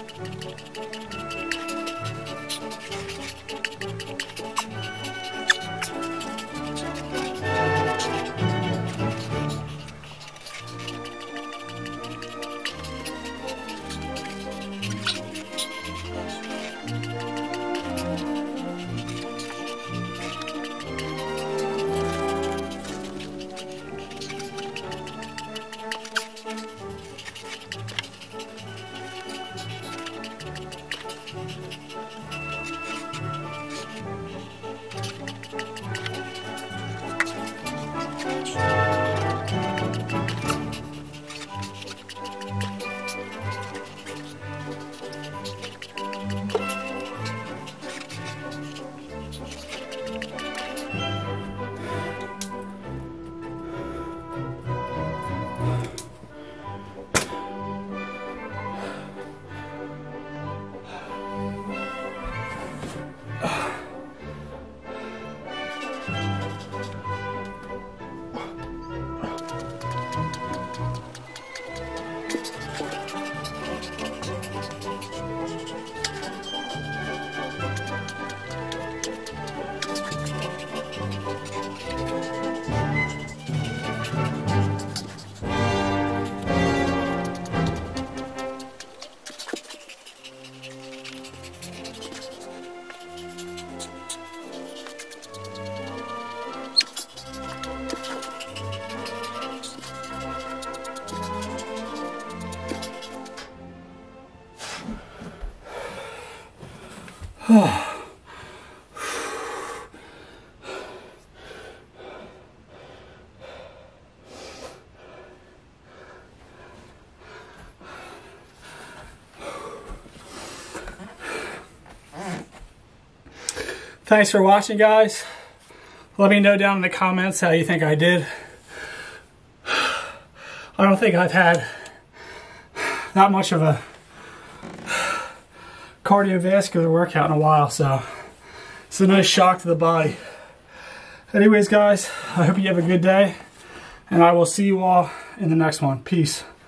Thanks for watching, guys. Let me know down in the comments how you think I did. I don't think I've had that much of a cardiovascular workout in a while, so it's a nice shock to the body. Anyways, guys, I hope you have a good day, and I will see you all in the next one. Peace.